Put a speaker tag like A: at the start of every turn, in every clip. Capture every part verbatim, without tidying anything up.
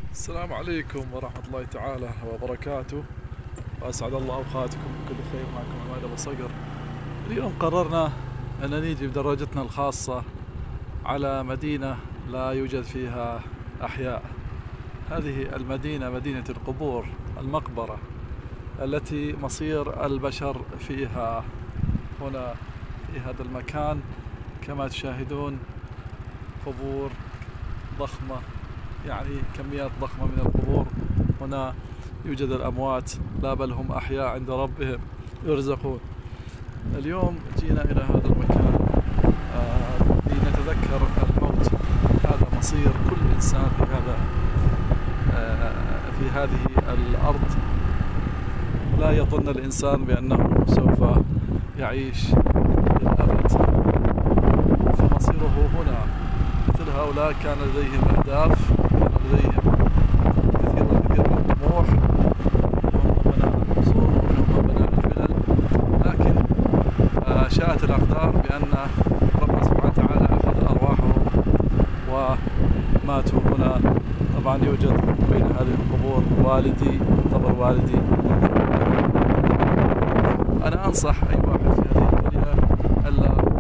A: السلام عليكم ورحمة الله تعالى وبركاته، وأسعد الله أوقاتكم بكل خير. معكم عماد أبو صقر. اليوم قررنا أن نيجي بدراجتنا الخاصة على مدينة لا يوجد فيها أحياء. هذه المدينة مدينة القبور، المقبرة التي مصير البشر فيها هنا في هذا المكان. كما تشاهدون قبور ضخمة، يعني كميات ضخمة من القبور. هنا يوجد الأموات، لا بل هم أحياء عند ربهم يرزقون. اليوم جينا إلى هذا المكان آه لنتذكر الموت. هذا مصير كل إنسان في هذا آه في هذه الأرض. لا يظن الإنسان بأنه سوف يعيش للأبد، فمصيره هنا. مثل هؤلاء كان لديهم أهداف، كان لديهم كثير وكثير من الطموح، هم بناء القصور وهم بناء الفلل، لكن شاءت الأقدار بأن ربنا سبحانه وتعالى أخذ أرواحهم وماتوا هنا. طبعا يوجد بين هذه القبور والدي، قبر والدي. أنا أنصح أي واحد في هذه الدنيا ألا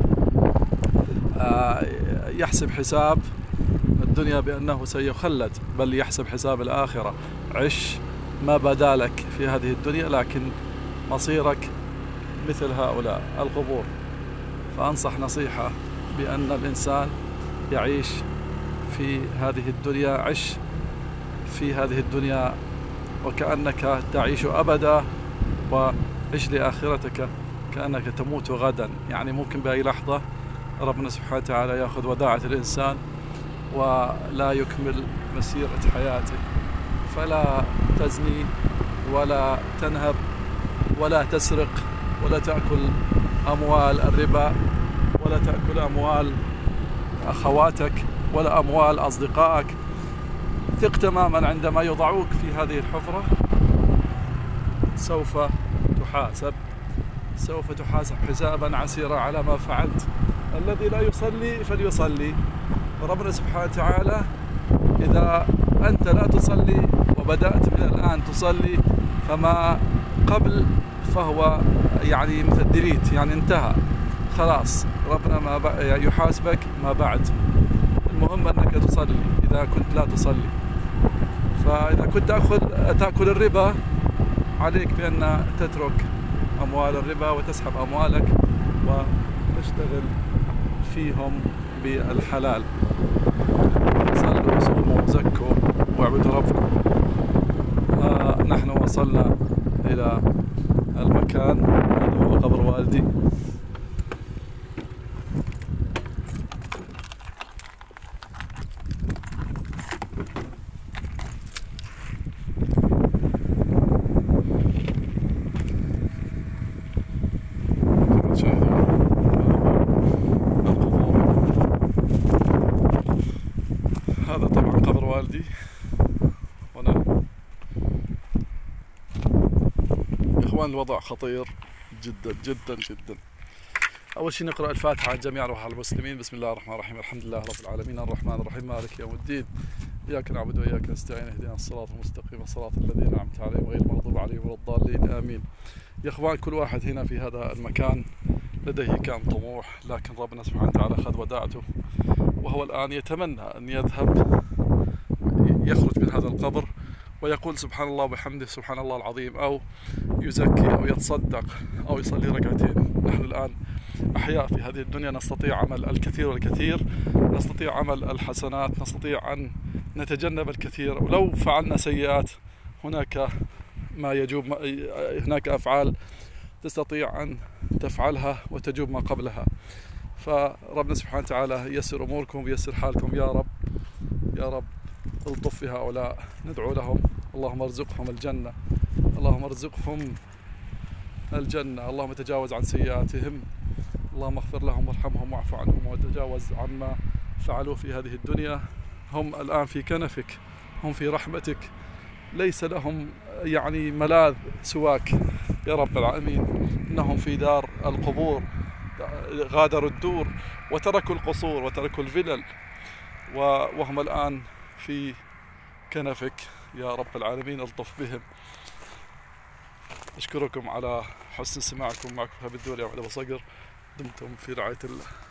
A: يحسب حساب الدنيا بأنه سيخلد، بل يحسب حساب الآخرة. عش ما بدا لك في هذه الدنيا، لكن مصيرك مثل هؤلاء القبور. فأنصح نصيحة بأن الإنسان يعيش في هذه الدنيا، عش في هذه الدنيا وكأنك تعيش أبدا، وعش لآخرتك كأنك تموت غدا. يعني ممكن بأي لحظة ربنا سبحانه وتعالى يأخذ وداعة الإنسان ولا يكمل مسيرة حياته. فلا تزني ولا تنهب ولا تسرق ولا تأكل أموال الربا ولا تأكل أموال أخواتك ولا أموال أصدقائك. ثق تماما عندما يضعوك في هذه الحفرة سوف تحاسب، سوف تحاسب حسابا عسيرا على ما فعلت. الذي لا يصلي فليصلي. ربنا سبحانه وتعالى إذا أنت لا تصلي وبدأت من الآن تصلي، فما قبل فهو يعني مثل ديليت، يعني انتهى خلاص. ربنا ما يحاسبك ما بعد. المهم أنك تصلي إذا كنت لا تصلي. فإذا كنت تأخذ تأكل الربا، عليك بأن تترك أموال الربا وتسحب أموالك وتشتغل فيهم بالحلال. صلوا وصوموا وزكوا واعبدوا ربكم. آه نحن وصلنا إلى المكان، هذا هو قبر والدي. هذا طبعا قبر والدي هنا. يا اخوان الوضع خطير جدا جدا جدا. اول شيء نقرا الفاتحه عن جميع ارواح المسلمين. بسم الله الرحمن الرحيم. الحمد لله رب العالمين الرحمن الرحيم مالك يوم الدين، اياك نعبد واياك نستعين، اهدنا الصراط المستقيم صراط الذين انعمت عليهم غير المغضوب عليهم ولا الضالين، امين. يا اخوان كل واحد هنا في هذا المكان لديه كان طموح، لكن ربنا سبحانه وتعالى اخذ وداعته، وهو الآن يتمنى أن يذهب يخرج من هذا القبر ويقول سبحان الله وبحمده سبحان الله العظيم، أو يزكي أو يتصدق أو يصلي ركعتين. نحن الآن أحياء في هذه الدنيا، نستطيع عمل الكثير والكثير، نستطيع عمل الحسنات، نستطيع أن نتجنب الكثير. ولو فعلنا سيئات هناك ما يجوب، هناك أفعال تستطيع أن تفعلها وتجوب ما قبلها. فربنا سبحانه وتعالى ييسر أموركم وييسر حالكم يا رب. يا رب الطف في هؤلاء، ندعو لهم. اللهم ارزقهم الجنة، اللهم ارزقهم الجنة، اللهم تجاوز عن سيئاتهم، اللهم اغفر لهم وارحمهم واعف عنهم وتجاوز عما فعلوا في هذه الدنيا. هم الآن في كنفك، هم في رحمتك، ليس لهم يعني ملاذ سواك يا رب العالمين. إنهم في دار القبور، غادروا الدور وتركوا القصور وتركوا الفلل، وهم الآن في كنفك يا رب العالمين، الطف بهم. أشكركم على حسن سماعكم. معكم هاب الدولي على أبو صقر، دمتم في رعاية الله.